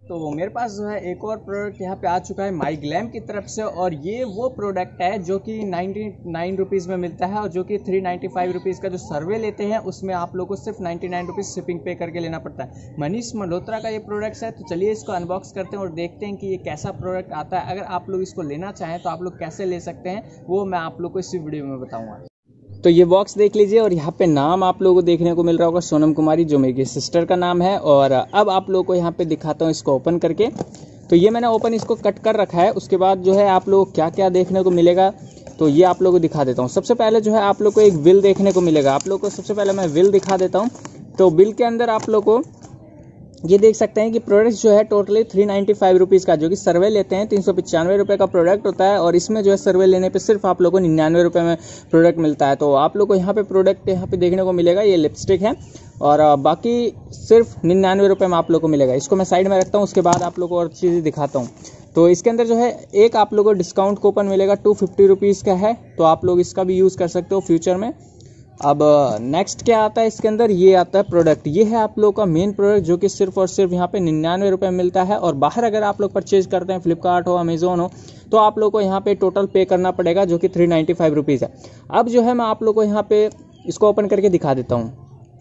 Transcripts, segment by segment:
तो मेरे पास जो है एक और प्रोडक्ट यहाँ पे आ चुका है माई ग्लैम की तरफ से, और ये वो प्रोडक्ट है जो कि 99 रुपीज़ में मिलता है, और जो कि 395 रुपीज़ का जो सर्वे लेते हैं उसमें आप लोगों को सिर्फ 99 रुपीज़ शिपिंग पे करके लेना पड़ता है। मनीष मल्होत्रा का ये प्रोडक्ट्स है, तो चलिए इसको अनबॉक्स करते हैं और देखते हैं कि ये कैसा प्रोडक्ट आता है। अगर आप लोग इसको लेना चाहें तो आप लोग कैसे ले सकते हैं वो मैं आप लोग को इसी वीडियो में बताऊँगा। तो ये बॉक्स देख लीजिए, और यहाँ पे नाम आप लोगों को देखने को मिल रहा होगा सोनम कुमारी, जो मेरी सिस्टर का नाम है। और अब आप लोगों को यहाँ पे दिखाता हूँ इसको ओपन करके। तो ये मैंने ओपन इसको कट कर रखा है। उसके बाद जो है आप लोगों को क्या क्या देखने को मिलेगा तो ये आप लोगों को दिखा देता हूँ। सबसे पहले जो है आप लोग को एक बिल देखने को मिलेगा। आप लोग को सबसे पहले मैं बिल दिखा देता हूँ। तो बिल के अंदर आप लोग को ये देख सकते हैं कि प्रोडक्ट जो है टोटली 395 रुपीज़ का, जो कि सर्वे लेते हैं 395 रुपये का प्रोडक्ट होता है। और इसमें जो है सर्वे लेने पे सिर्फ आप लोगों को 99 रुपये में प्रोडक्ट मिलता है। तो आप लोग को यहाँ पे प्रोडक्ट यहाँ पे देखने को मिलेगा, ये लिपस्टिक है, और बाकी सिर्फ 99 रुपये में आप लोग को मिलेगा। इसको मैं साइड में रखता हूँ, उसके बाद आप लोग को और चीज़ें दिखाता हूँ। तो इसके अंदर जो है एक आप लोगों को डिस्काउंट कूपन मिलेगा, 250 रुपीज़ का है, तो आप लोग इसका भी यूज़ कर सकते हो फ्यूचर में। अब नेक्स्ट क्या आता है इसके अंदर, ये आता है प्रोडक्ट। ये है आप लोग का मेन प्रोडक्ट, जो कि सिर्फ और सिर्फ यहाँ पे 99 रुपये में मिलता है। और बाहर अगर आप लोग परचेज करते हैं, फ्लिपकार्ट हो, अमेजोन हो, तो आप लोग को यहाँ पे टोटल पे करना पड़ेगा, जो कि 395 रुपीज़ है। अब जो है मैं आप लोग को यहाँ पे इसको ओपन करके दिखा देता हूँ।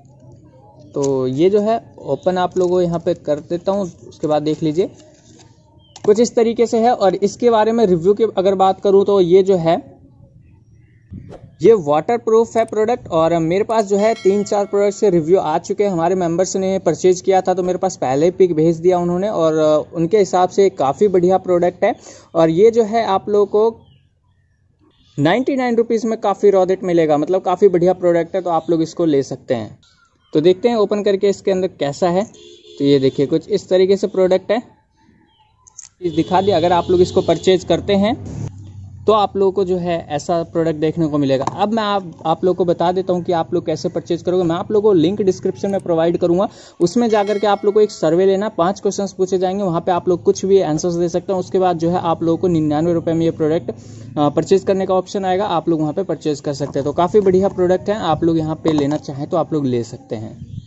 तो ये जो है ओपन आप लोगों को यहाँ पे कर देता हूँ। उसके बाद देख लीजिए कुछ इस तरीके से है। और इसके बारे में रिव्यू की अगर बात करूँ तो ये जो है ये वाटर प्रूफ है प्रोडक्ट। और मेरे पास जो है 3-4 प्रोडक्ट से रिव्यू आ चुके हैं। हमारे मेंबर्स ने परचेज किया था, तो मेरे पास पहले ही पिक भेज दिया उन्होंने, और उनके हिसाब से काफ़ी बढ़िया प्रोडक्ट है। और ये जो है आप लोगों को 99 रुपीज़ में काफ़ी रॉडेट मिलेगा, मतलब काफ़ी बढ़िया प्रोडक्ट है, तो आप लोग इसको ले सकते हैं। तो देखते हैं ओपन करके इसके अंदर कैसा है। तो ये देखिए कुछ इस तरीके से प्रोडक्ट है, दिखा दिया। अगर आप लोग इसको परचेज करते हैं तो आप लोगों को जो है ऐसा प्रोडक्ट देखने को मिलेगा। अब मैं आप लोग को बता देता हूं कि आप लोग कैसे परचेज करोगे। मैं आप लोगों को लिंक डिस्क्रिप्शन में प्रोवाइड करूंगा, उसमें जाकर के आप लोग को एक सर्वे लेना, 5 क्वेश्चंस पूछे जाएंगे, वहां पे आप लोग कुछ भी आंसर्स दे सकते हैं। उसके बाद जो है आप लोगों को 99 रुपये में ये प्रोडक्ट परचेज करने का ऑप्शन आएगा, आप लोग वहाँ पर परचेज कर सकते हैं। तो काफ़ी बढ़िया प्रोडक्ट है, आप लोग यहाँ पर लेना चाहें तो आप लोग ले सकते हैं।